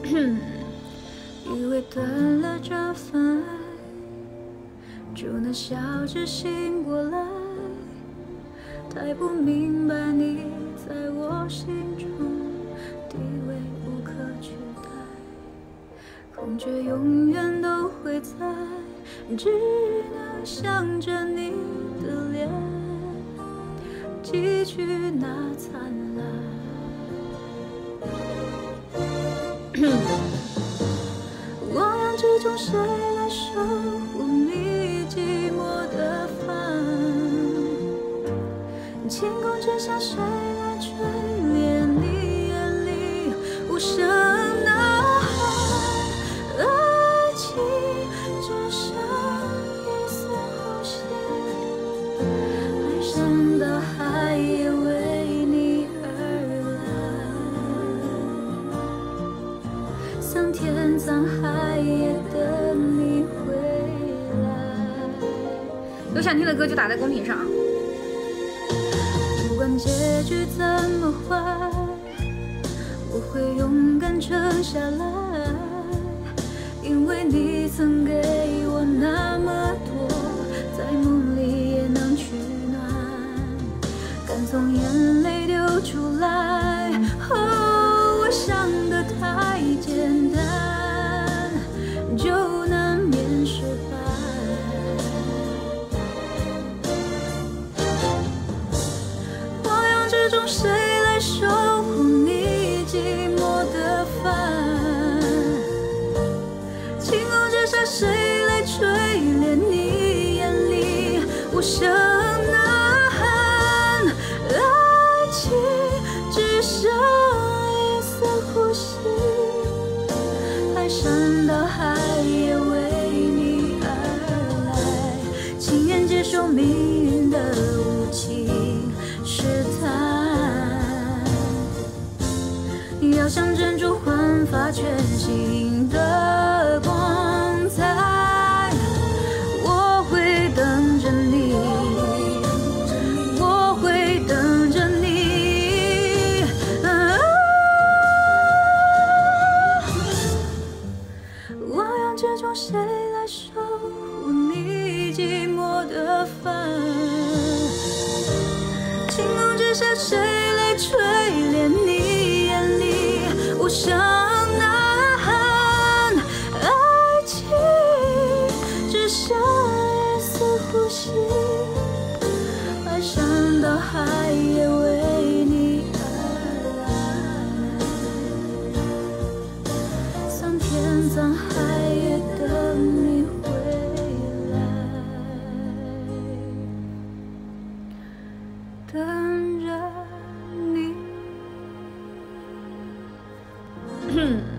以为断了这份爱，就能笑着醒过来。太不明白你在我心中地位无可取代，恐惧永远都会在，只能想着你的脸，继续那灿烂。我用这种谁来守护你寂寞的帆？晴空之下，谁来锤炼你眼里无声呐喊？爱情只剩一丝呼吸，排山倒海也为你而来，桑田沧海也等你回来。有想听的歌就打在公屏上。不管结局怎么坏，我会勇敢撑下来，因为你曾给我那么多，在梦里也能取暖，敢从眼泪流出来。哦，我想的太简单，就难免失败。这种谁来守护你寂寞的帆？晴空之下，谁来锤炼你眼里无声呐喊？爱情只剩一丝呼吸，排山倒海也为你而来，情愿接受命运的无情试探。要像珍珠焕发全新的光彩，我会等着你，我会等着你。我用这种谁来守护你寂寞的帆？晴空之下，谁来锤炼你眼里无声呐喊？爱情只剩一丝呼吸，排山倒海也为你而来，桑田沧海也等你回来，等着你。